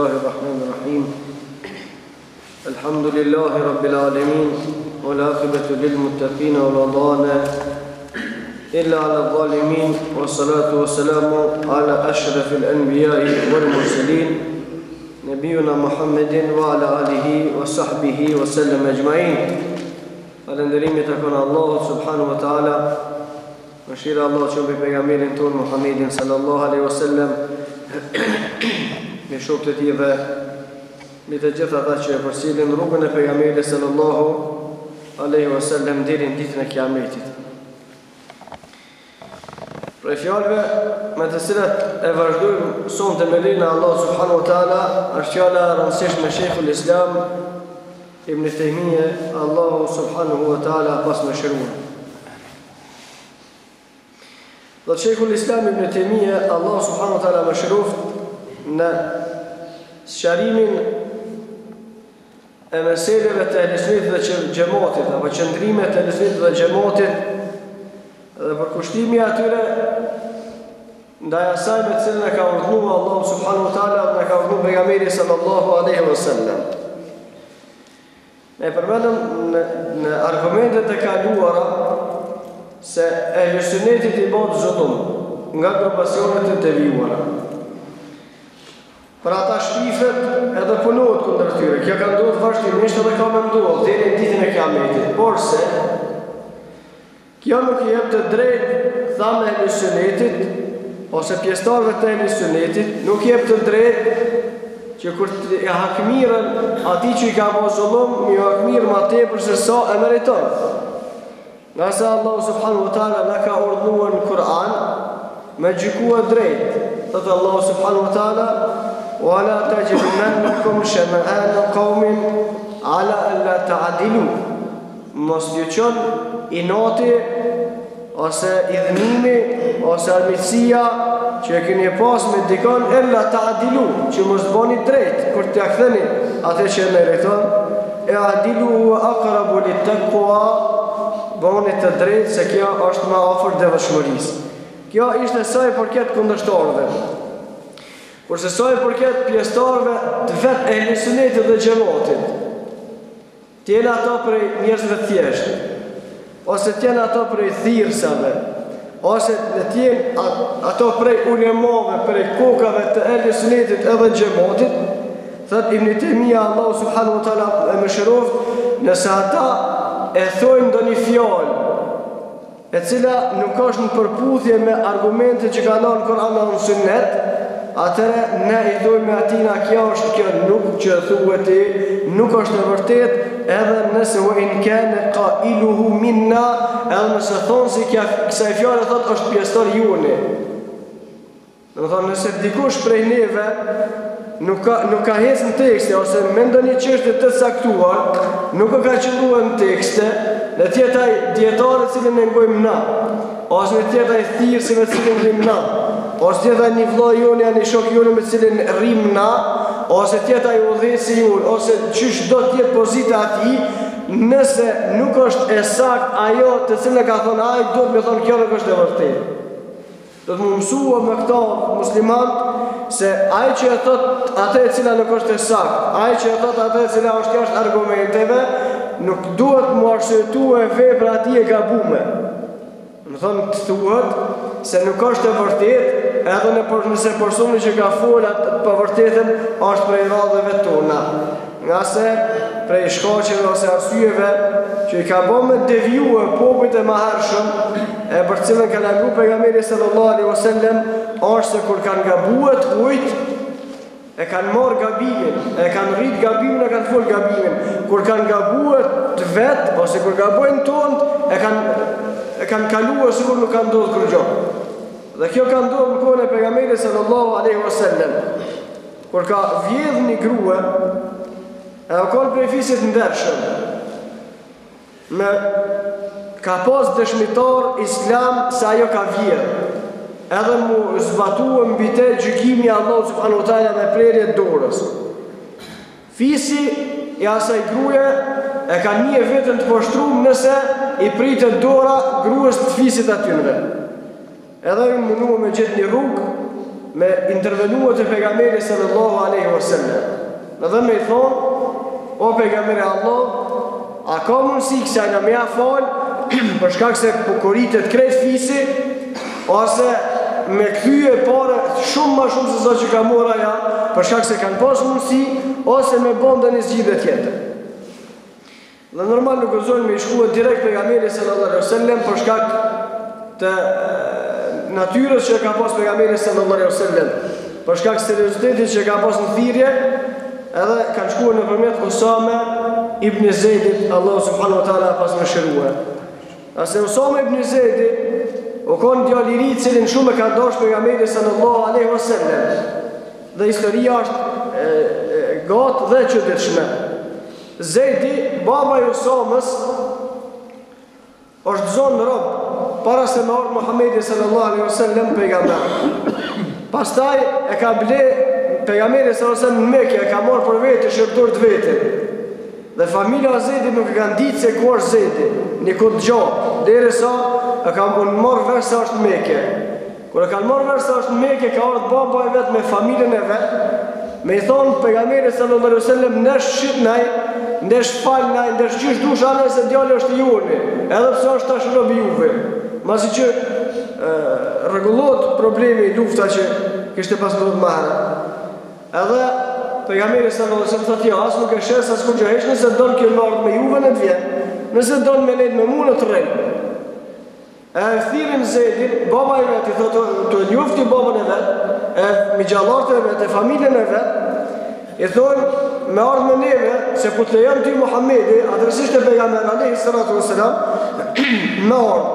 Bismillahirrahmanirrahim. Alhamdulillahi Rabbil Alamin. Wal aqibatu lil muttaqin wa la udwana illa 'ala adh-dhalimin. Wassalatu wassalamu ala ashrafil anbiya'i wal mursalin nabiyuna Muhammedin wa ala alihi wa sahbihi wa sallam ajma'in. Falënderimi takon Allahut subhanahu wa ta'ala. Mëshira Allah që mbi pejgamberin ton Muhammedin sallallahu alaihi wasallam, me shokët e tij dhe me të gjithë ata që përcjellin rrugën e pejgamberit sallallahu alaihi wasallam deri në ditën e Kiametit. Për fjalëve me të cilat e vazhdojmë sonte me lejen e Allahut subhanahu wa taala, është fjala e rëndësishme e Sheikhul Islam Ibn Taymiyyah, Allahu subhanahu wa taala pas mëshiruar. Dhe Sheikhul Islam Ibn Taymiyyah, Allahu subhanahu wa taala mëshiroft në sqarimin e meseleve të Ehlissunnit dhe xhamatit, apo qëndrimet e Ehlissunnit dhe xhamatit, dhe për kushtimi atyre ndaj asaj me të cilën e ka urdhëruar Allahu subhanahu wa taala dhe ka urdhëruar pejgamberi sallallahu alaihi wasallam. Ne përmendëm në argumentet e kaluara se Ehlissunnetit i bëhet zullum nga grupacionet e devijuara. Për ata shpifet edhe punohet kundër tyre. Kjo ka ndodhur vazhdimisht edhe ka më ndodhur deri në ditën e Kiametit. Porse kjo nuk i jep të drejtë thamë Ehlissunnetit ose pjesëtarëve të Ehlissunnetit, nuk i jep të drejtë që kur e hakmirën atij që i ka bërë zullum, mi hakmirë ma tepër se sa e meriton. Nga se Allah subhanahu wa ta'ala në ka urdhëruar në Kur'an me gjykua drejt. Thëtë Allah subhanahu wa ta'ala: "Wa la tajrimannakum shana'anu qawmin ala alla ta'dilu." Mos gjyqon inati ose idhënimi ose armiqësia që e keni pas me dikon illa ta'dilu, që mos bëni drejt kur t'ia ktheni atë që meriton. E adilu huwa aqrabu lit-taqwa, bëni të drejtë se kjo është më afër devotshmërisë. Kjo ishte sa i përket kundërshtarëve. Kurse sa i përket pjesëtarëve të vetë Ehlissunnetit dhe xhamatit, t'jenë ato prej njerëzve të thjeshtë, ose t'jenë ato prej thirrsave, ose t'jenë ato prej ulemave, prej kokave të Ehlissunnetit edhe xhamatit, thot Ibn Taymiyyah, Allahu subhanahu wa taala e mëshiroft, nëse ata e thojnë ndonjë fjalë e cila nuk është në përputhje me argumente që ka dhënë Kur'ani dhe Sunnet, atëre ne i thojmë atina kjo nuk që thuhet ti, nuk është e vërtet, edhe nëse u in kana qailuhu minna, edhe nëse thonë se kësaj fjale thot është pjesëtar juni. Do të thonë nëse dikush prej neve nuk ka hecë në tekste, ose me ndonjë çështje të caktuar, nuk ka qëndruar në tekste, në tjetaj dietarë të cilën e ngojmë na, ose në tjetaj thirrsi me të cilën rrim na, ose tjetaj një vëllai joni, një shok joni me të cilën rrim na, ose tjetaj udhëheci jon, ose çish do të jetë pozita atij, nëse nuk është e saktë ajo të cilën e ka thonë ai, do të më thonë kjo nuk është e vërtetë. Do të më mësua me këta musliman se ai që e thot atë e cila nuk është e saktë, ai që e thot atë e cila është jashtë argumenteve, nuk duhet mu arsyetuar vepra atij e gabume. Më thonë të thuhet se nuk është e vërtetë, edhe nëse personi që ka folur për vërtetën është prej radhëve tona. Nga se prej shkaqeve ose arsyeve që i ka bërë me devijue popujt e mëhershëm, e për cilën ka largu pejgamberi sallallahu alaihi wasallam, është se kur kanë gabuar të kujt, e kanë marrë gabimin, e kanë rrit gabimin, e kanë fol gabimin. Kur kanë gabuar të vet ose kur gabojnë tonë, e kanë kaluar sikur nuk kanë ndodhur kur gjë. Dhe kjo ka ndodhur në kohën e pejgamberit sallallahu alaihi wasallam, kur ka vjedhur një grua, e o konë prej fisit ndershëm, ka pas dëshmitar islam se ajo ka vjedhë, edhe mu zbatuë mbi te gjykimi Allah subhanahu wa taala me prerje dorës. Fisi i asaj gruje e ka një vetën të poshtruar nëse i pritet dora gruës të fisit atynve. Edhe i mundu me gjithë një rrugë me intervenua të pejgamberit sallallahu alaihi wasallam. Dhe me i thonë, o pejgamberi Allah, a ka mundësi kësaj në mja falë, për shkak se pukuritet krejt fisi, ose me këthyje pare shumë ma shumë se sa që ka mora ja, për shkak se kanë pas mundësi, ose me bonde një zgjidhe tjetër. Dhe normal nuk gëzojnë me i shkua direkt pejgamberi sallallahu alaihi wasallam për shkak të natyrës që ka pas pejgamberi sallallahu alaihi wasallam, për shkak seriozitetit që ka pas në thirrje, edhe kanë shkuar nëpërmjet Usame ibn Zeidit, Allah subhanahu wa taala pas më shërua. Ase Usame ibn Zeidi u kon djalë i ri i cilin shumë e ka dashur pejgamberi sallallahu alaihi wasallam. Dhe historia është gatë dhe çuditshme. Zeidi, baba i Usamës, është zonë rob para se me ardhë Muhammedi sallallahu alaihi wasallam pejgamber. Pastaj e ka ble pejgamberi sallallahu alaihi wasallam në Mekë, e ka marrë për vetë shërtor të vetë. Dhe familja e Zeidit nuk e kanë ditë se ku është Zeidi, një kohë gjatë, derisa e kanë marrë vesh se është në Mekë. Kur e kanë marrë vesh se është në Mekë, ka ardhur baba e vet me familjen e vet, me i thonë pejgamberi sallallahu alaihi wasallam nesh shitnaj, nesh falnaj, nesh qysh dush anaj se djali është i juni, edhe pse është tash rob i juve. Masi që rregullohet problemi i lufta që kishte pas ndodhur më herët. Edhe pejgamberi sallallahu alaihi wasallam thotë as nuk e shes as kur gjëhesh nëse don kjo lart me juve në të vjen, nëse don me lejt me mua në të rrejt. E thirrin Zeidin, baba i vet i thotë të njofti babën e vet, e migjallarët e vet, e familjen e vet, i thonë me ardhë me neve se po të lejon ty Muhammedi, adresisht e pejgamber alayhi salatu wassalam, me ardhë.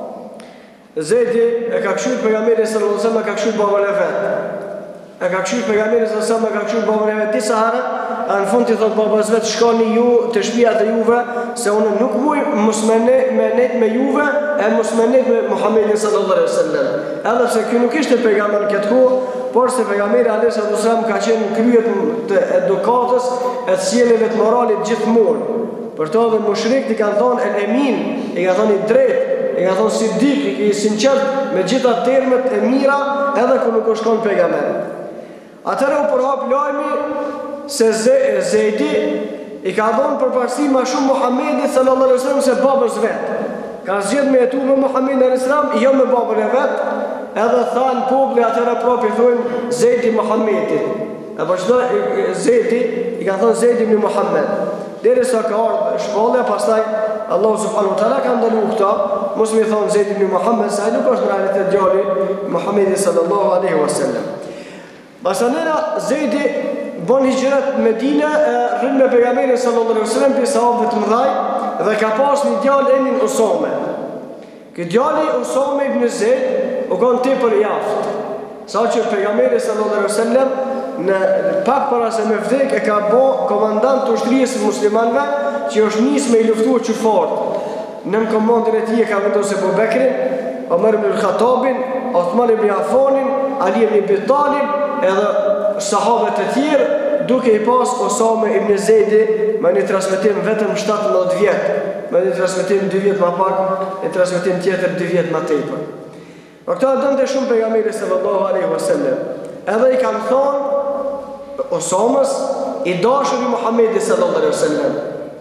Zeidi e ka këshyr pejgamberi sallallahu alaihi wasallam, e ka këshyr babën e vet. E ka këshyr pejgamberi sallallahu alaihi wasallam, e ka këshyr babën e vet disa herë, në fund i thot babas vet shkoni ju të shtëpiat e juve, se unë nuk muj mos me net me juve, e mos me net me Muhammedin sallallahu alaihi wasallam. Edhe pse ky nuk ishte pejgamber këtë kohë, por se pejgamberi alayhi salatu wasallam ka qenë kryet të edukatës e të sjelljes të moralit gjithmonë. Për to dhe mushrikët i kanë thonë el emin, i kanë thonë i drejtë, i kanë thonë sidik, i sinqert me gjitha termet e mira, edhe kur nuk është kon pejgamber. Atëherë u përhap lajmi se Zeidi i ka dhënë përparësi më shumë Muhammedit sallallahu alaihi wasallam se babës vet. Ka zgjedhur me jetu me Muhammedin alayhi salam, jo me babën e vet. Edhe thanë populli atëra propi thonë Zeidi Muhammedit. E vazhdo Zeidi i ka thonë Zeidi ibn Muhammed. Derisa ka ardhur shkolla, pastaj Allahu subhanahu wa taala ka ndaluar këta, mos më thonë Zeidi ibn Muhammed, sa nuk është në realitet djali Muhammedi sallallahu alaihi wasallam. Basanera Zeidi bon hijret në Medinë, rrin me pejgamberin sallallahu alaihi wasallam për sahabët të mëdhaj dhe ka pas një djalë emrin Usame. Ky djali Usame ibn Zeid u kon tepër i aftë. Saqë pejgamberi sallallahu alaihi wasallam në pak para se me vdek e ka bë komandant të ushtrisë së muslimanëve që është nisë me i luftuar që fort. Në komandën e tij e ka vendosur Abu Bekrin, Omar ibn al-Khattabin, Uthman ibn Affanin, Ali ibn Abi Talib edhe sahabët e tjerë, duke i pas Usame ibn Zeidi me një transmetim vetëm 17 vjet, me një transmetim 2 vjet më pak, një transmetim tjetër 2 vjet më tepër. Por këta donte shumë pejgamberi sallallahu alaihi wasallam. Edhe i kanë thonë Usamës i dashur i Muhammedit sallallahu alaihi wasallam.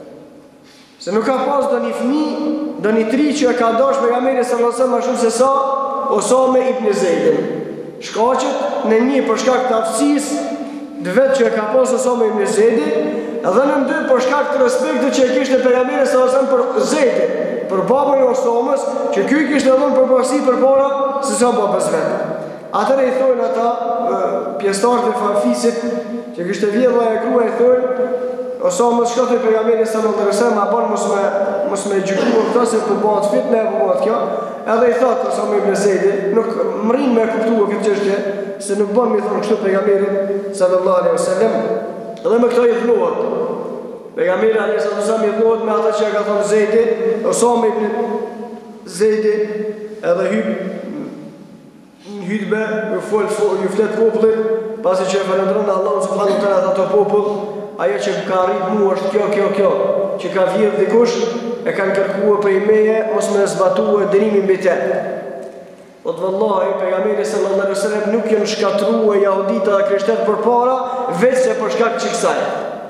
Se nuk ka pas doni fëmijë, doni tri që e ka dashur pejgamberi sallallahu alaihi wasallam më shumë se sa Usame ibn Zeidin. Shkaqet në një për shkak të aftësisë dhe vetë që e ka pas Usame ibn Zeidi, edhe në dy për shkak të respektit që e kishte pejgamberi sallallahu alaihi wasallam për Zeidin, për babën e Usamës, që ky kishte dhënë përparësi përpara se sa babës vet. Atëre i thonë ata pjesëtarët e fafisit që kishte vjedhur e gruaja i thonë Usamës shkoi te pejgamberi sallallahu alaihi wasallam, apo mos me gjykuar këto se po bëhet fitnë apo bëhet kjo. Edhe i thotë Usame ibn Zeidi, nuk mrin me kuptuar këtë çështje, se nuk bën mi thonë kështu pejgamberit sallallahu alaihi wasallam. Edhe me këto i thluat. Pejgamberi alayhi salatu wasallam i thluat me ata që ka thonë Zeidi, Usame ibn Zeidi, edhe hutbe ju flet popullit, pasi që e falëndron Allahu subhanahu wa taala ato popull, ajo që ka arrit mua është kjo, që ka vjedh dikush, e kanë kërkuar prej meje mos më zbatuar dënimin mbi të. O të vëllahi, pejgamberi sallallahu alaihi wasallam nuk janë shkatruar jahudita dhe krishterët përpara, veç se për shkak të kësaj.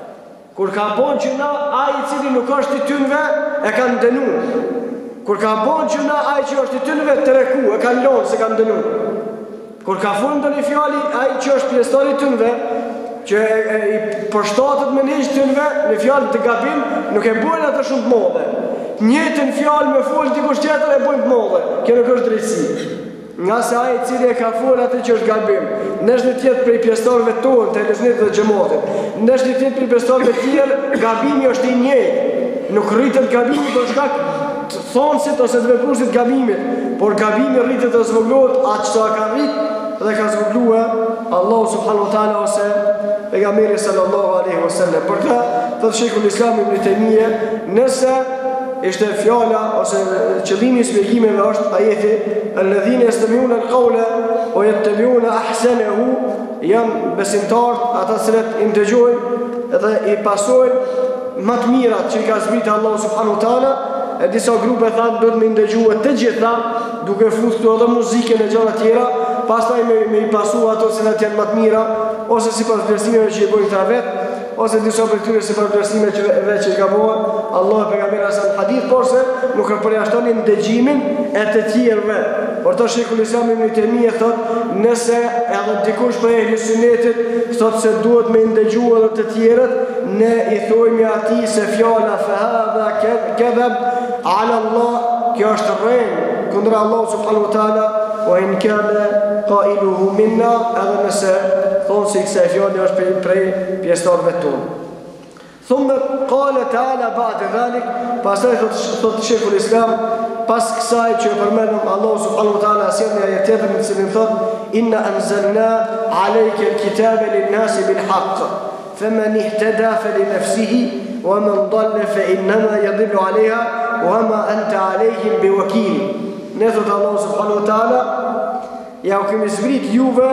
Kur ka bon gjuna, ai i cili nuk është i tynve e kanë dënuar. Kur ka bon gjuna, ai që është i tynve treku, e kanë lënë se kanë dënuar. Kur ka fundon i fjali, ai që është pjesëtar i tynve, që i përshtatet me një tynve në fjalë të gabim, nuk e bojnë atë shumë të madhe. Njëtën fjalë me folë dikush tjetër e bojnë të madhe. Kjo nuk është drejtësi. Nga se ai i cili e ka folë atë që është gabim, nesh një tjetë prej pjesëtarëve tonë, të leznit dhe gjematit, nesh një tjetë prej pjesëtarëve tjerë, gabimi është i njëjtë. Nuk rritet gabimi për shkak të thonësit ose të veprusit gabimit, por gabimi rritet dhe zvoglohet atë që ka rrit dhe ka zvoglua Allahu subhanahu wa taala ose pejgamberi sallallahu alaihi wasallam. Për këtë thotë Sheikhul Islam Ibn Taymija, nëse ishte fjala ose qëllimi i shpjegimeve është ajeti alladhina yastami'una al-qawla wa yattabi'una ahsanahu, janë besimtarët ata që i ndëgjojnë dhe i pasojnë më të mirat që i ka zbritur Allahu subhanahu wa taala. E disa grupe thanë do të më ndëgjojë të gjitha, duke futur këtu edhe muzikën e gjëra tjera, pastaj me i pasu ato që janë më të mira, ose sipas vlerësimeve që i bojnë ta vetë, ose disa për këtyre sipas vlerësimeve që vetë që i ka bërë Allah pejgamberi sa hadith, porse nuk e përjashtonin ndëgjimin e të tjerëve. Por to Sheikhul Islam Ibn Taymija thotë, nëse edhe dikush për ehli sunetit thotë se duhet me ndëgjuar edhe të tjerët, ne i thojmë atij se fjala fa hadha kadhab ala Allah, kjo është rrenë kundër Allah subhanahu wa taala, wa in kana qailuhu minna, edhe nëse thonë se kësaj fjale është prej pjesëtarëve tonë. Thumë qala ta'ala ba'da dhalik, pastaj thotë Sheikhul Islam, pas kësaj që përmendëm Allah subhanahu wa taala asaj në ajet tjetër në cilin thotë inna anzalna alayka al-kitaba lin-nasi bil-haqq faman ihtada falinafsihi wa man dalla fa innama yadillu 'alayha wa ma anta 'alayhim biwakil. Ne thotë Allah subhanahu wa taala, ja u kemi zbrit juve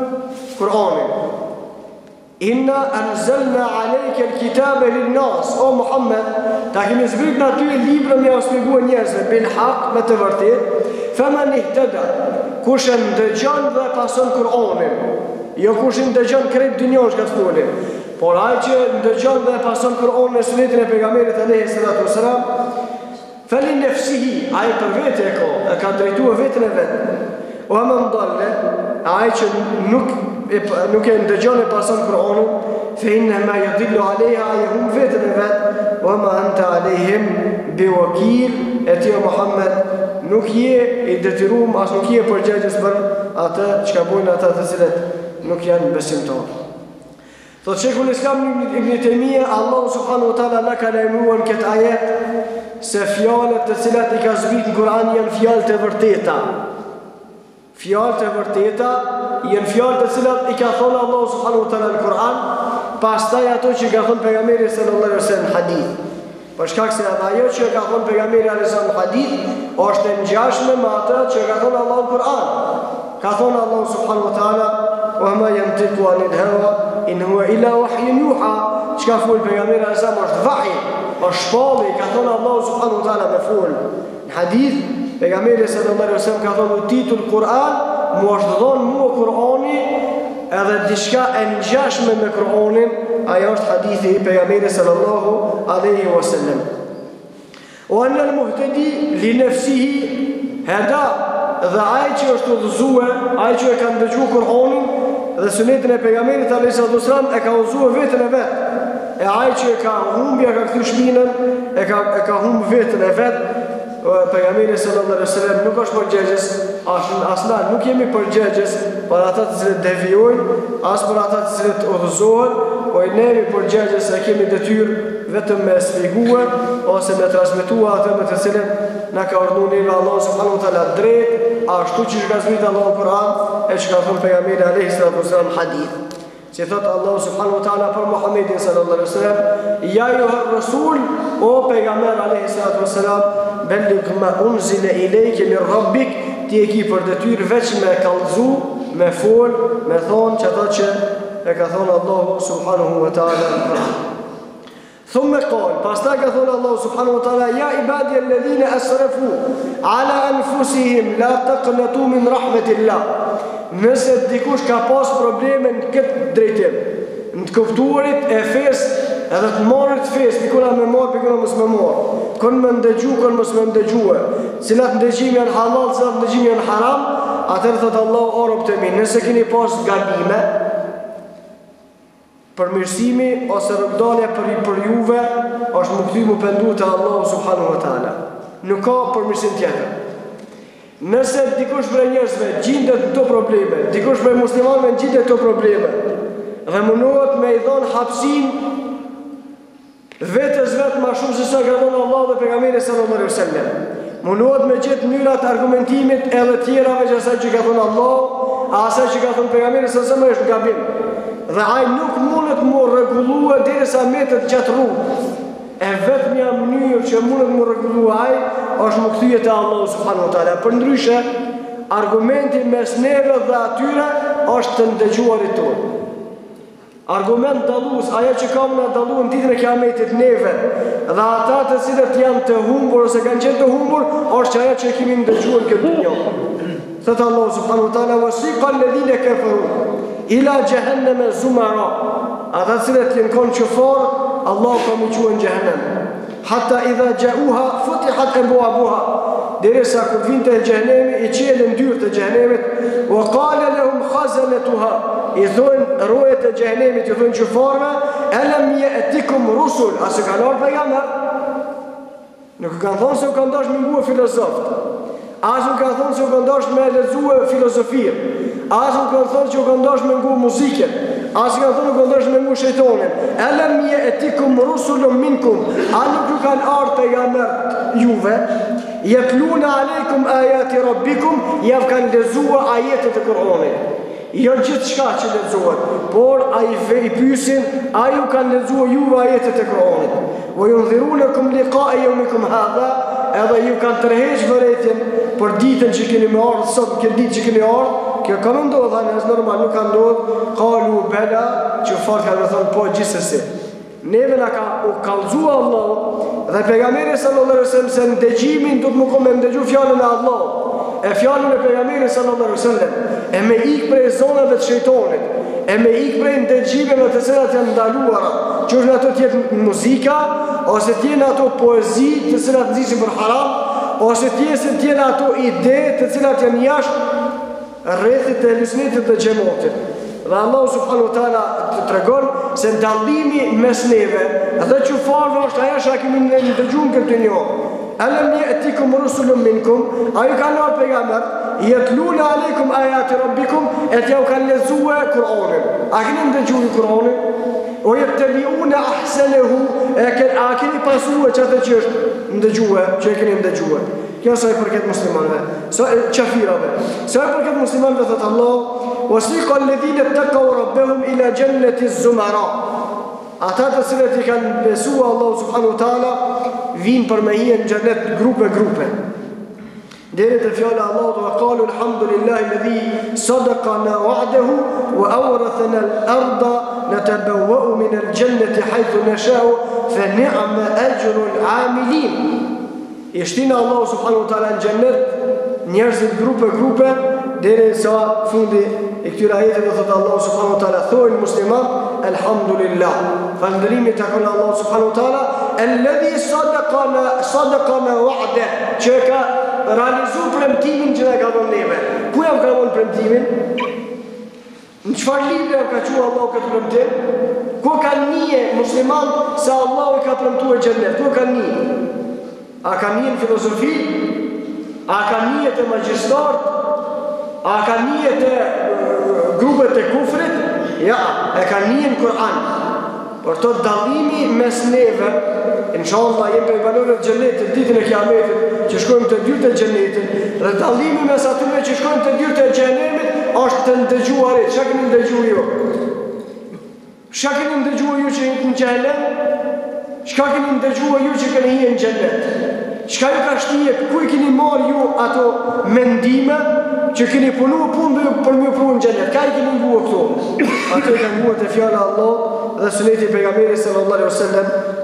Kur'anin. Inna anzalna alayka al-kitaba lin-nas, o Muhammed, ta kemi zbrit në ty libra me shpjeguar njerëzve bil haq, me të vërtetë. Faman ihtada, kush e ndëgjon dhe pason Kur'anin, jo kush e ndëgjon krejt dynjon që të folin, por ai që ndëgjon dhe pason Kur'anin e sunetin e pejgamberit alayhi salatu wasalam, falinafsihi, ai për vetë e ka drejtuar veten e vet. O man dalle, ai që nuk e ndëgjon e pason Kur'anin, fa innama yadillu 'alayha, ai hum vetën e vet, wa ma anta 'alayhim biwakil, e ti o Muhammed nuk je i detyruar, as nuk je përgjegjës për atë çka bojnë ata të cilët nuk janë besimtarë. Thotë Sheikhul Islam Ibn Taymija, Allahu subhanahu wa taala na ka lajmëruar këtë ajet se fjalët të cilat i ka zbritur në Kur'an janë fjalë të vërteta. Fjalë të vërteta janë fjalë të cilat i ka thënë Allahu subhanahu wa taala në Kur'an, pastaj ato që ka thënë pejgamberi sallallahu alaihi wasallam në hadith. Për shkak se ajo që ka thënë pejgamberi alaihi wasallam në hadith është e ngjashme me atë që ka thënë Allahu në Kur'an. Ka thënë Allahu subhanahu wa taala, wa ma yantiqu anil hawa in huwa illa wahyun yuha. Çka fol pejgamberi alaihi wasallam është vahi, është shpallje, ka thënë Allahu subhanahu wa taala me fol. Në hadith pejgamberi sallallahu alaihi wasallam ka thënë titull Kur'an, mu është dhënë mua Kur'ani edhe diçka e ngjashme me Kur'anin, ajo është hadithi i pejgamberit sallallahu alaihi wasallam. Wa anna al-muhtadi li nafsihi hada, dhe ai që është udhëzuar, ai që e ka ndëgjuar Kur'anin dhe sunetin e pejgamberit alaihi wasallam e ka udhëzuar veten e vet. E ai që e ka humbja ka kthy shpinën, e ka humb veten e vet. Pejgamberi sallallahu alaihi wasallam nuk është përgjegjës, asnjë nuk jemi përgjegjës për ata të cilët devijojnë, as për ata të cilët udhëzohen, po ne jemi përgjegjës se kemi detyrë vetëm me shpjeguar ose me transmetuar atë me të cilën na ka urdhëruar Allahu subhanahu wa taala drejt ashtu siç ka zbritur Allahu në Kur'an e që ka thënë pejgamberi alaihi salatu wasallam hadith. Si thotë Allahu subhanahu wa taala për Muhammedin sallallahu alaihi wasallam, ja ayuha rasul, o pejgamber alaihi salatu wasallam, belligh ma unzila ilayka min rabbik, ti e ki për detyrë veç me kallëzu, me fol, me thonë që ato që e ka thonë Allahu subhanahu wa taala. Thumme qal, pastaj ka thonë Allahu subhanahu wa taala, ja ibadi alladhina asrafu ala anfusihim la taqnatu min rahmatillah. Nëse dikush ka pas probleme në këtë drejtim, në të kuptuarit e fesë, edhe të marrit fesë, pikuna me marr, pikuna mos me marr, kon me ndëgju, kon mos me ndëgjue, cilat ndëgjimi janë halal, cilat ndëgjimi janë haram, atëherë thot Allahu o rob të mi, nëse keni pas gabime, përmirësimi ose rrugdalja për juve është më kthy më pendu te Allahu subhanahu wa taala. Nuk ka përmirësim tjetër. Nëse dikush prej njerëzve gjendet në këto probleme, dikush prej muslimanëve gjendet këto probleme, dhe mundohet me i dhënë hapësinë vetes vetë më shumë se sa ka dhënë Allahu dhe pejgamberi sallallahu alaihi wasallam. Mundohet me gjetë mënyra të argumentimit edhe tjera veç asaj që ka thënë Allahu, asaj që ka thënë pejgamberi sallallahu alaihi wasallam është gabim. Dhe ai nuk mundet më rregullua derisa metet gjatë rrugës. E vetmja mënyrë që mundet më rregullua ai është më kthye te Allahu subhanahu wa taala. Përndryshe, argumenti mes neve dhe atyre është të ndëgjuarit tonë. Argument dallues, ajo që kam na dalluar në ditën e Kiametit neve dhe ata të cilët janë të humbur ose kanë qenë të humbur, është ajo që kemi ndëgjuar këtë botë. Thot Allahu subhanahu wa taala, wasiqa alladhina kafaru ila jahannama zumara. Ata cilët janë konë qëfar, Allah ka më quajnë Jahannam. Hatta idha ja'uha futihat abwabuha. Derisa kur vinte e Jahannemi, i qelën dyrët e Jahannamit, wa qala lahum khazanatuha. I thonë rojet e Jahannamit, i thonë qëfarve, alam ya'tikum rusul, asë kanë ardhur pejgamber. Nuk kanë thonë se u kanë dashur me ngue filozofët. As nuk kanë thonë se u kanë dashur me lexue filozofie. As nuk kanë thonë që u kanë dashur me ngue muzikën. As kanë thonë u kanë dashur me ngue shejtonin. Alam ya'tikum rusulun minkum. A nuk ju kanë ardhur pejgamber juve? Yatluna alaykum ayati rabbikum, ja kanë lexuar ajetet e Kur'anit. Jo gjithë shka që lexohet, por a i pyesin, a ju kanë lexuar juve ajetet e Kur'anit. Wa yundhirunakum liqa'a yawmikum hadha, edhe ju kanë tërheq vëretjen për ditën që keni me ardhë, sot këtë ditë që keni ardhë, kjo ka më ndodhë, dhe nësë normal nuk ka ndodhë, kalu bela, që farë ka me thonë po gjithësësi. Neve nga ka u kalzua Allah, dhe pejgamberi sallallahu alaihi wasallam se në dëgjimin du të më me ndëgju fjallën e Allah, e fjallën e pejgamberi sallallahu alaihi wasallam, e me ikë prej zonave të shejtonit, e me ikë prej ndëgjimeve të cilat janë ndaluara, që është në ato tjetë muzika, ose tjenë ato poezi të cilat nëzisin për haram, ose tjenë ato ide të cilat janë jashtë rrethit e lusnitit dhe gjemotit. Dhe Allah subhanahu wa taala të tregon se ndallimi mes neve dhe çufarëve është ajo që kemi ndëgjuar këtë një. Alam ya'tikum rusulun minkum, ai kanë ardhur pejgamber, yatluna alaykum ayati rabbikum, e t'ju kanë lexuar Kur'anin. A keni ndëgjuar Kur'anin? O yattabi'una ahsanahu, a keni pasuar çfarë që është ndëgjuar, që keni ndëgjuar. Kjo sa i përket muslimanëve, sa qafirave. Sa i përket muslimanëve thot Allah, wasiqa alladhina taqaw rabbahum ila jannati zumara. Ata të cilët i kanë besuar Allahu subhanahu wa taala vinë për me hije në xhenet grupe. Deri te fjala Allahu wa qalu alhamdulillahi alladhi sadaqana wa'dahu wa awrathana al-ardha natabawwa'u min al-jannati haythu nasha'u fa ni'ma ajru al-'amilin. I shtinë Allahu subhanahu wa taala në xhenet njerëzit grupe deri sa fundi e këtyre ajeteve thotë Allahu subhanahu wa taala thojnë musliman alhamdulillah. Falënderimi takon Allahu subhanahu wa taala alladhi sadaqana wa'da, që ka realizuar premtimin që na ka dhënë neve. Ku ja ka dhënë premtimin? Në çfarë libri ka thënë Allahu këtë premtim? Ku ka nije musliman se Allahu i ka premtuar xhenet? Ku ka nije? A ka nije në filozofi? A ka nije të magjistarët? A ka nije të grupet e kufrit? Ja, e ka nije në Kur'an. Por të dallimi mes neve, inshallah jemi për valorët xhenetit ditën e Kiametit, që shkojmë të dyert e xhenetit, dhe dallimi mes atyre që shkojmë të dyert e xhenemit është të ndëgjuarit. Çka keni ndëgjuar ju? Çka keni ndëgjuar ju që jeni në xhenem? Çka keni ndëgjuar ju që keni hyrë në xhenet? Çka ju ka shtihet? Ku i keni marrë ju ato mendime që keni punuar punë për më punë në xhenet? Ka i keni nguar këto? Ato i kanë nguar te fjala Allah dhe suneti pejgamberit sallallahu alaihi wasallam.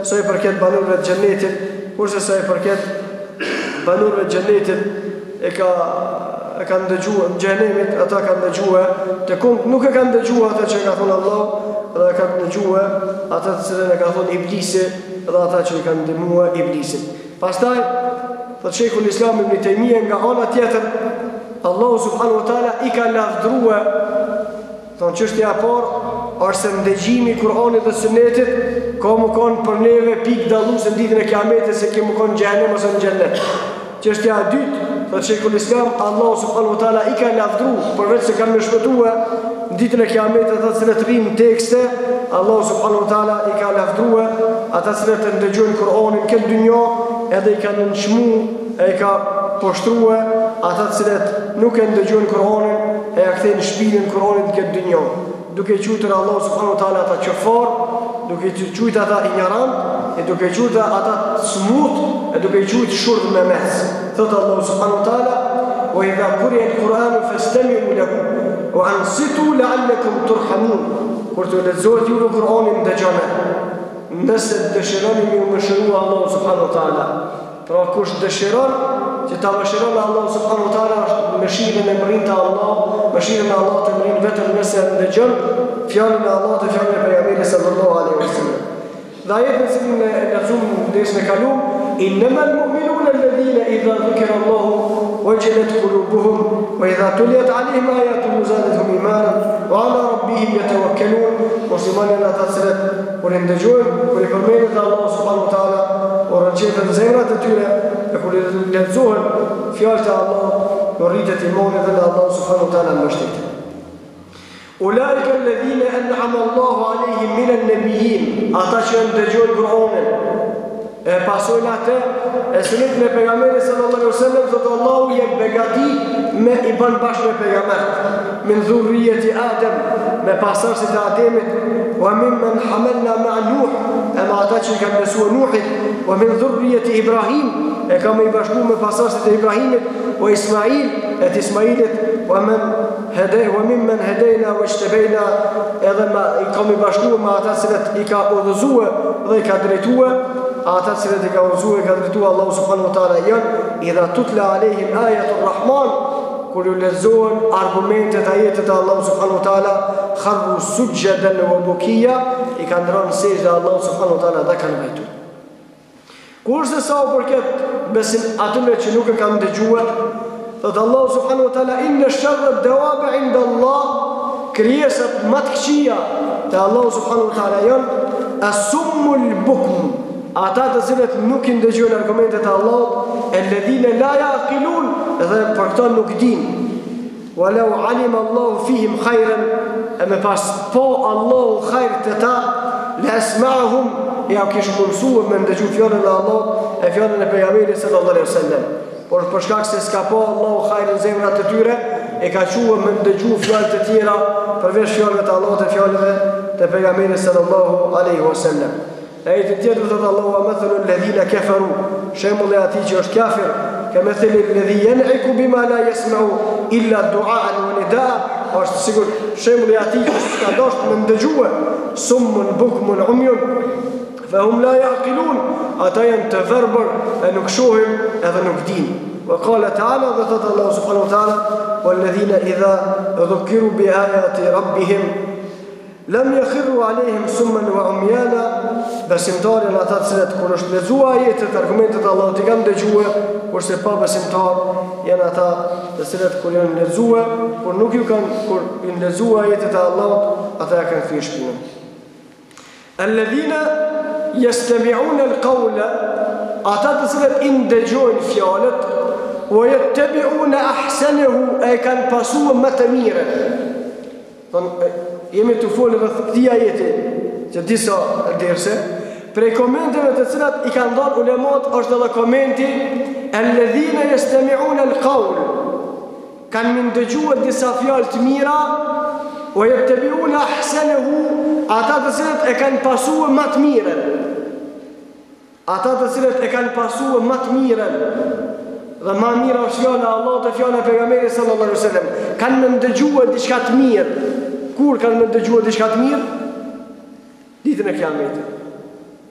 sa i përket banorëve të xhennetit, kurse sa i përket banorëve të xhennetit e kanë dëgjuar në xhenemit, ata kanë dëgjuar të kund, nuk e kanë dëgjuar atë që ka thënë Allah, dhe kanë dëgjuar atë të cilën e ka thënë Iblisi dhe ata që i kanë ndihmuar Iblisit. Pastaj thot Sheikhul Islam Ibn Taymija nga ana tjetër, Allahu subhanahu wa taala i ka lavdruar, thonë çështja e parë është se ndëgjimi i Kur'anit dhe Sunetit ka më konë për neve pikë dalluese në ditën e Kiametit se kemi konë në xhenem ose në xhennet. Çështja e dytë, thotë Sheikhul Islam, Allahu subhanahu wa taala i ka lavdruar përveç se kanë shpëtuar në ditën e Kiametit ata që rrinë tekste, Allahu subhanahu wa taala i ka lavdruar ata që të ndëgjojnë Kur'anin këtë dynjë, edhe i kanë nënçmuar e i ka poshtruar ata që nuk e ndëgjojnë Kur'anin e ja kthejnë shpinën Kur'anit në këtë dynjë, duke quajtur Allah subhanahu wa taala ata qafar, duke quajtur ata ignorant, e duke quajtur ata smut, e duke quajtur shurdh me mes. Thot Allah subhanahu wa taala: "Wa idha quri'a al-Qur'anu fastami'u lahu wa ansitu la'allakum turhamun." Kur të lexohet ju Kur'anin dëgjoni. Nëse dëshironi me mëshirua Allah subhanahu wa taala. Pra kush dëshiron që ta mëshiron Allah subhanahu wa taala, është mëshirën e mërin të Allah, mëshirën e Allah të mërin vetëm nëse ndëgjon fjalën e Allah të fjalën e pejgamberit sallallahu alaihi wasallam. Dhe ajetën që ne lexuam desën e kaluam, innamal mu'minuna alladhina idha dhukira Allahu wajilat qulubuhum wa idha tuliyat alaihim ayatuhu zadatuhum imanan wa ala rabbihim yatawakkalun. Muslimanët ata që kur ndëgjojnë, kur i përmendet Allah subhanahu wa taala, or rënqetën zemrat e tyre, e kur lexohen fjalët e Allah, do rritet imani dhe Allah subhanahu wa taala mbështet. Ulaika alladhina an'ama Allahu alaihim min an-nabiyyin, ata që ndëgjojnë Kur'anin, e pasojnë atë e sunetin e pejgamberit sallallahu alaihi wasallam, thotë Allahu jep begati me i bën bashkë me pejgamberin, min dhurriyyati Adam, me pasardhësit e Ademit, wa mimman hamalna ma'a Nuh, e me ata që i kanë besuar Nuhit, wa min dhurriyyati Ibrahim, e kam i bashkuar me pasardhësit e Ibrahimit, wa Ismail, e të Ismailit, wa mimman hadayna wa ijtabaina, edhe i kam i bashkuar me ata që i ka udhëzuar dhe i ka drejtuar, ata që i ka udhëzuar e ka drejtuar Allahu subhanahu wa taala janë idha tutla alehim ayatul rahman, kur ju lexohen argumentet ajetet e Allahu subhanahu wa taala, kharru sujjadan wa bukiya, i kanë ndronë sejdë Allahu subhanahu wa taala dhe kanë vajtur. Kurse sa u përket besim atyre që nuk e kanë dëgjuar, thotë Allahu subhanahu wa taala: inna sharra ad-dawabi 'inda Allah, krijesat më të këqija te Allahu subhanahu wa taala janë as-summul bukm, ata të cilët nuk i ndëgjojnë argumentet e Allahut, alladhina la yaqilun, dhe për këto nuk dinë. Walau alima Allahu fihim khairan, e me pas po Allahu khajr të ta, la asma'ahum, ja kishë mundësuar me ndëgju fjalën e Allahut e fjalën e pejgamberit sallallahu alaihi wasallam. Por për shkak se s'ka po Allahu khajr në zemrat e tyre, e ka quajtur me ndëgju fjalë të tjera përveç fjalëve të Allahut e fjalëve të pejgamberit sallallahu alaihi wasallam. Ajetin tjetër thotë Allahu: "Wa mathalu alladhina kafaru", shembulli i atij që është kafir, kamathali alladhi yan'iku bima la yasma'u illa du'a'an wa nidaa, është sigur shembulli i atij që s'ka dashur me ndëgjue, summun bukmun umyun fahum la yaqilun, ata janë të verbër e nuk shohin edhe nuk dinë. Wa qala ta'ala, dhe thotë Allahu subhanahu wa ta'ala: "Walladhina idha dhukiru bi ayati rabbihim lam yakhiru alehim summan wa umyana", besimtarë janë ata të cilët kur është lexuar ajetet, argumentet e Allahut i kanë dëgjuar, kurse pa besimtar janë ata të cilët kur janë lexuar, kur nuk ju kanë, kur janë lexuar ajetet e Allahut, ata ja kanë thënë shpinën. Alladhina yastami'una al-qawla, ata të cilët i ndëgjojnë fjalët, wa yattabi'una ahsanahu, e kanë pasuar më të mirën. Jemi të folë rreth këtij ajeti që disa derse, prej komenteve të cilat i kanë dhënë ulemat është edhe komenti alladhina yastami'una al-qawl, kanë më ndëgjuar disa fjalë të mira, wa yattabi'una ahsanahu, ata të cilët e kanë pasuar më të mirën. Ata të cilët e kanë pasuar më të mirën, dhe më mira është fjala e Allahut e fjala e pejgamberit sallallahu alaihi wasallam, kanë më ndëgjuar diçka të mirë. Kur kanë më dëgjuar diçka të mirë? Ditën e Kiametit.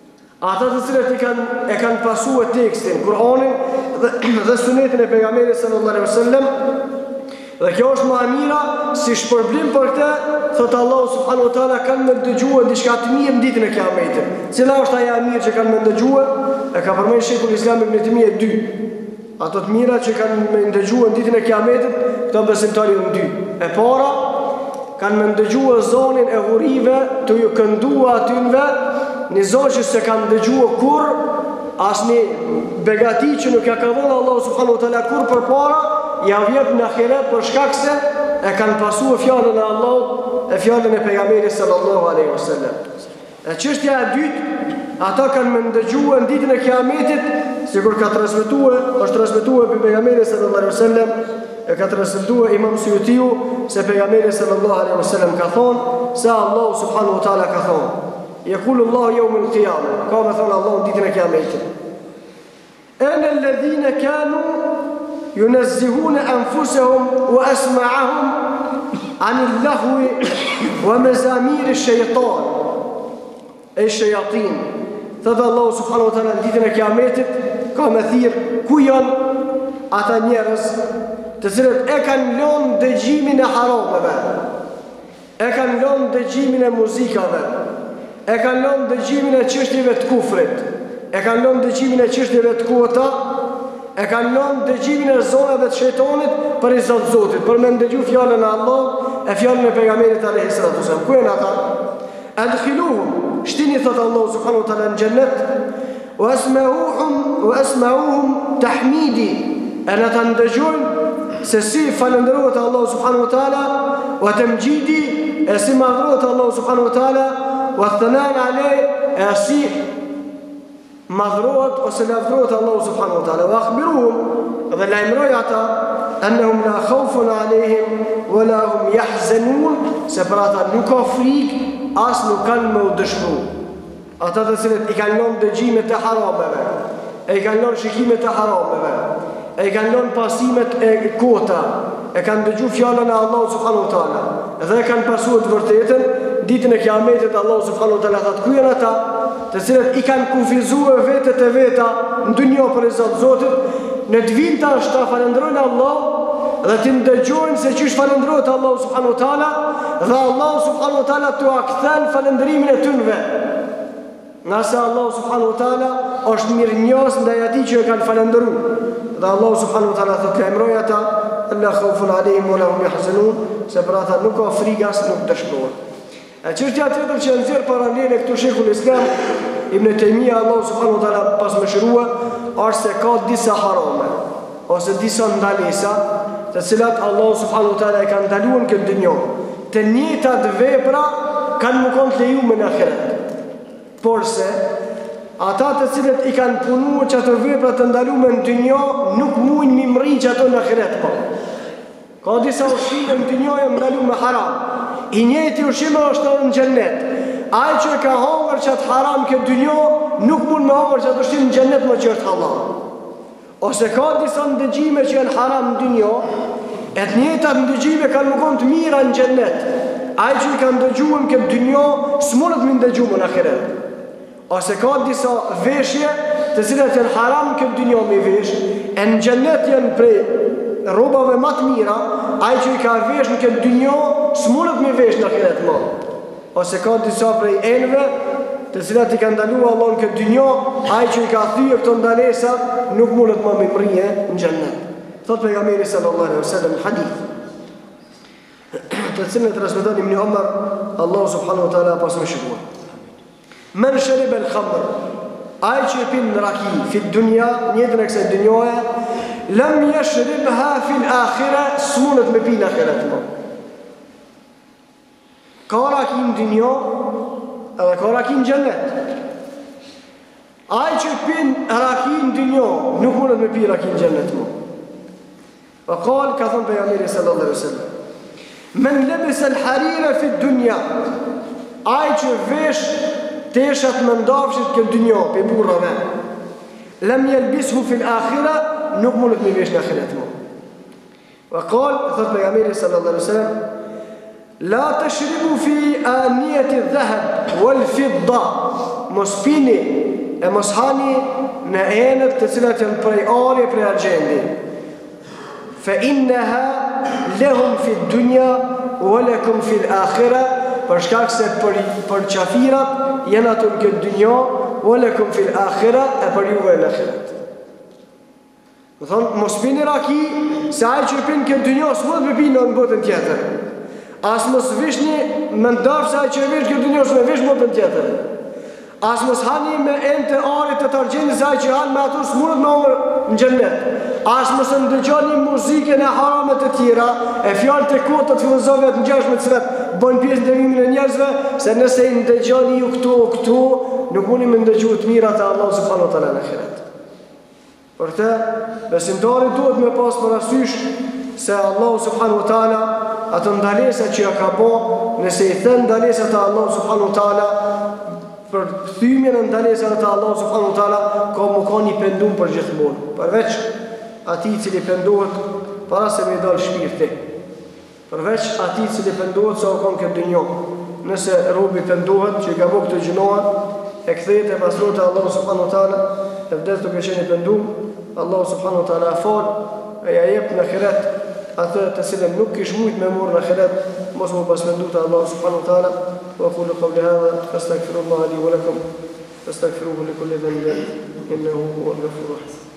ata të cilët e kanë pasur tekstin, Kur'anin dhe sunetin e pejgamberit sallallahu alaihi wasallam. Dhe kjo është më e mira si shpërblim për këtë, thotë Allahu subhanahu wa taala, kanë më dëgjuar diçka të mirë në ditën e Kiametit. Cila është ajo e mirë që kanë më dëgjuar? E ka përmendur Sheikhul Islam Ibn Taymiyah 2. Ato të mira që kanë më dëgjuar në ditën e Kiametit, këto besimtarë janë 2. E para, kanë më dëgjuar zonin e hurive të ju këndua atynve, një zonë që se kanë dëgjuar kur asnjë begati që nuk ja ka dhënë Allahu subhanahu wa taala kur përpara, ja vjep në ahiret për shkak se e kanë pasur fjalën e Allahut e fjalën e pejgamberit sallallahu alaihi wasallam. E çështja e dytë, ata kanë më dëgjuar në ditën e Kiametit, sikur ka është transmetuar për pejgamberin sallallahu alaihi wasallam, e ka transmetuar Imam Suyutiu se pejgamberi sallallahu alaihi wasallam ka thonë se Allahu subhanahu wa taala ka thonë: "Yaqulu Allahu yawm al-qiyamah", ka më thonë Allahu në ditën e Kiametit: "Ana alladhina kanu ينزهون أنفسهم وأسماعهم عن اللهو ومزامير الشيطان أي الشياطين". Thëtë Allahu subhanahu wa taala në ditën e Kiametit ka me thirë ku janë ata njerëz të cilët e kanë lënë dëgjimin e harameve, e kanë lënë dëgjimin e muzikave, e kanë lënë dëgjimin e çështjeve të kufrit, e kanë lënë dëgjimin e çështjeve të kota, e kanë lënë dëgjimin e zonave të shejtanit për i Zotit, për me ndëgju fjalën e Allahut e fjalën e pejgamberit alayhi salatu wasallam. Ku janë ata? Adkhiluhum, shtini, thot Allahu subhanahu wa taala, në xhennet, wa asma'uhum tahmidi, e në të ndëgjojnë se si falendërohet Allahu subhanahu wa taala, wa tamjidi, e si madhrohet Allahu subhanahu wa taala, wa thanan alayhi, e si madhrohet ose lavdrohet Allahu subhanahu wa taala. Wa akhbiruhum, dhe lajmëroj ata, annahum la khawfun alayhim wa la hum yahzanun, se për ata nuk ka frikë, as nuk kanë më u dëshpëru. Ata të cilët i kanë lënë dëgjimet e harameve, e i kanë lënë shikimet e harameve, e i kanë lënë pasimet e kota, e kanë dëgju fjalën e Allahu subhanahu wa taala, dhe e kanë pasur të vërtetën, ditën e Kiametit Allahu subhanahu wa taala thotë: ku janë ata të cilët i kanë kufizuar vetët e veta në dunjë për Zotit, në të vinta është ta falendrojnë Allah dhe të ndëgjojnë se çish falendrohet Allahu subhanahu wa taala, dhe Allahu subhanahu wa taala t'u kthen falendrimin e tyre. Nëse Allahu subhanahu wa taala është mirënjohës ndaj atij që e kanë falendëruar, dhe Allahu subhanahu wa taala thotë: lajmëroj ata, la khawfun alayhim wa la hum yahzanun, se për ata nuk ka frikë as nuk dëshpërohen. E çështja tjetër që nxjerr paralele këtu Sheikhul Islam Ibn Taymiyah, Allahu subhanahu wa taala pas mëshirua, është se ka disa harame ose disa ndalesa, të cilat Allahu subhanahu wa taala e ka ndaluar këtë dunjë. Të njëjtat vepra kanë më kon të lejuar në ahiret. Por se ata të cilët i kanë punuar që ato vepra të ndaluara në dunjë nuk mundin mi mrrijë ato në ahiret. Po ka disa ushqime në dunjë janë ndaluar me haram. I njëjti ushqim është në xhennet. Ai që ka hongër çat haram këtë dunjë nuk mund me hongër çat ushqim në xhennet më qert halal. Ose ka disa ndëgjime që janë haram në dunjë, e të njëjtat ndëgjime kanë më kon të mira në xhennet. Ai që i kanë dëgjuar këtë dunjë s'mundet me ndëgjuar në ahiret. Ose ka disa veshje të cilat janë haram këtë dunjë me vesh, e në xhennet janë prej rrobave më të mira. Ai që i ka vesh në këtë dunjë s'mundet me vesh në ahiret më. Ose ka disa prej enëve të cilat i ka ndaluar Allahu në këtë dunjë, ai që i ka thyer këto ndalesa nuk mundet më me mrije në xhennet. Thot pejgamberi sallallahu alaihi wasallam hadith të cilën e transmeton Ibn Umar, Allahu subhanahu wa taala pas më shkruaj: men shariba al-khamr, ai që pin raki fi dunya, në jetën e kësaj dunjoje, lam yashribha fi al-akhirah, s'mundet me pi në ahiret më. Ka raki në dunjë edhe ka raki në xhennet. Ai që pin raki në dunjë nuk mundet me pi raki në xhennet më. Wa qal, ka thënë pejgamberi sallallahu alaihi wasallam: men labisa al-harira fi dunya, ai që vesh teshat më ndafshit këtë dunjë pe burrave, lam yalbishu fi al-akhirah, nuk mundet me vesh në ahiret më. Wa qal, thot pejgamberi sallallahu alaihi wasallam: la tashribu fi aniyati adh-dhahab wal-fidda, mos pini e mos hani në enët të cilat janë prej ari prej argjendi. Fa innaha lahum fi dunya wa lakum fi al-akhirah, për shkak se për qafirat janë ato në këtë dunjë, wa lakum fi al-akhirah, e për juve në ahiret. Do thonë mos pini raki, se ai që pin këtë dunjë s'mund të pinë në botën tjetër. As mos vishni me ndarë se ai që vish këtë dunjë s'më vish botën tjetër. As mos hani me ente arit të argjendit se ai që han me ato s'mund me omër në xhennet. As mos ndëgjoni muzikën e harame të tjera, e fjalët e kota të filozofëve të ngjashme të cilat bojnë pjesë në devimin e njerëzve, se nëse i ndëgjoni ju këtu, nuk mundi me ndëgju të mirat e Allahut subhanahu wa taala në ahiret. Për të, besimtari duhet me pas parasysh se Allahu subhanahu wa taala ato ndalesa që ja ka bo, nëse i thën ndalesat e Allahu subhanahu wa taala, për thymjen e ndalesave të Allahu subhanahu wa taala, ka një pendum për gjithmonë. Përveç atij i cili pendohet para se me dal shpirti. Përveç atij i cili pendohet se o ka këtë dunjë. Nëse robi pendohet që i ka bërë këtë gjinoa, e kthehet e pastrohet te Allahu subhanahu wa taala, e vdes duke qenë pendum, Allahu subhanahu wa taala fal, e ja jep në ahiret atë të cilën nuk kish mujt me morë në ahiret, mos më pasmendu te Allahu subhanahu wa taala. Wa aqulu qawli hadha astaghfirullaha li wa lakum fastaghfiruhu li kulli dhanbin innahu huwal ghafurur rahim.